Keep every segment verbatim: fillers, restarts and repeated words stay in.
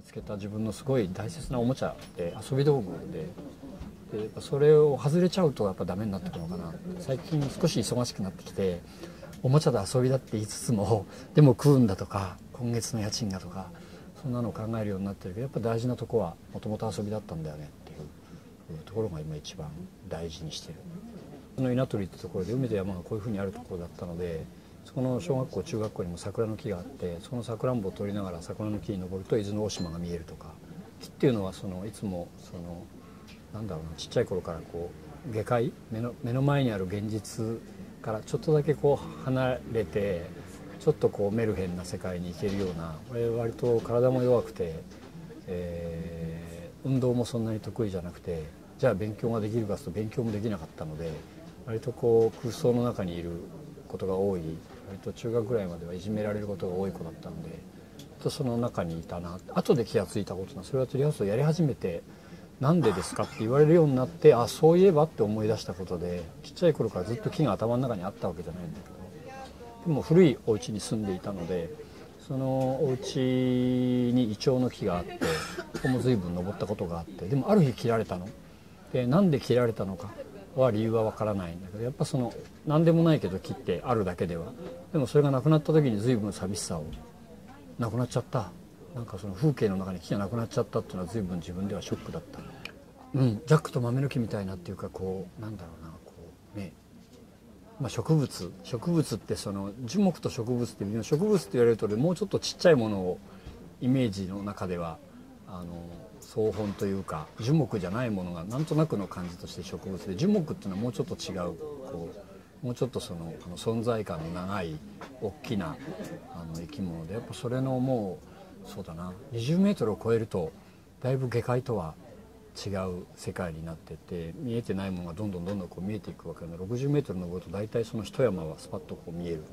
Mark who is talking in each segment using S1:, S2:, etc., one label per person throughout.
S1: つけた自分のすごい大切なおもちゃで遊び道具で、でやっぱそれを外れちゃうとやっぱダメになってくるのかな。最近少し忙しくなってきて、おもちゃで遊びだって言いつつもでも食うんだとか今月の家賃だとかそんなのを考えるようになってるけど、やっぱ大事なとこはもともと遊びだったんだよねっていうところが今一番大事にしてる。その稲取ってところで海と山がこういうふうにあるところだったので、そこの小学校中学校にも桜の木があって、そのさくらんぼを取りながら桜の木に登ると伊豆の大島が見えるとか。木っていうのはそのいつもそのなんだろうな、ちっちゃい頃からこう下界目の目の前にある現実からちょっとだけこう離れて、ちょっとこうメルヘンな世界に行けるような、俺割と体も弱くて、えー、運動もそんなに得意じゃなくて、じゃあ勉強ができるかというと勉強もできなかったので、割とこう空想の中にいることが多い、割と中学ぐらいまではいじめられることが多い子だったので、とその中にいたな。後で気が付いたことな、それはトリアスをやり始めてなんでですかって言われるようになって、あ、そういえばって思い出したことで、ちっちゃい頃からずっと木が頭の中にあったわけじゃないんだけど、でも古いお家に住んでいたので、そのお家にイチョウの木があって、ここも随分登ったことがあって、でもある日切られたので、なんで切られたのかは理由はわからないんだけど、やっぱその何でもないけど木ってあるだけでは、でもそれがなくなった時に随分寂しさを、なくなっちゃった、なんかその風景の中に木がなくなっちゃったっていうのは随分自分ではショックだった。うん、ジャックと豆の木みたいなっていうか、こうなんだろうな、こうね、まあ、植物植物ってその樹木と植物っていうの、植物って言われるともうちょっとちっちゃいものをイメージの中ではあの草本というか樹木じゃないものがなんとなくの感じとして植物で、樹木っていうのはもうちょっと違う、こうもうちょっとそのあの存在感の長い大きなあの生き物で、やっぱそれのもうそうだな、にじゅうメートルを超えるとだいぶ下界とは違う世界になってて、見えてないものがどんどんどんどんこう見えていくわけなので、ろくじゅうメートル登ると大体その一山はスパッとこう見える。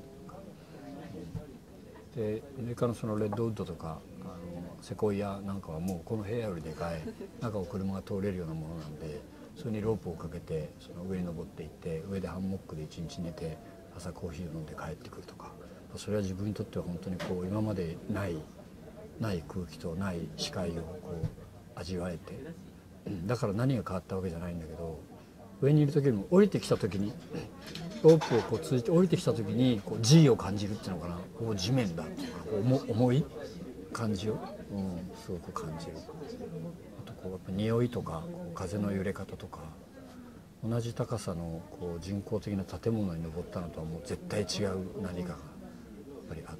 S1: でアメリカのそのレッドウッドとかあのセコイアなんかはもうこの部屋よりでかい、中を車が通れるようなものなんで、それにロープをかけてその上に登っていって、上でハンモックで一日寝て朝コーヒーを飲んで帰ってくるとか、それは自分にとっては本当にこう今までないない空気とない視界をこう味わえて、だから何が変わったわけじゃないんだけど、上にいる時も降りてきた時にロープをこう通じて降りてきた時にこう G を感じるっていうのかな、こう地面だっていうか重重い感じを、うん、すごく感じる。あとこうやっぱ匂いとかこう風の揺れ方とか、同じ高さのこう人工的な建物に登ったのとはもう絶対違う何かがやっぱりあっ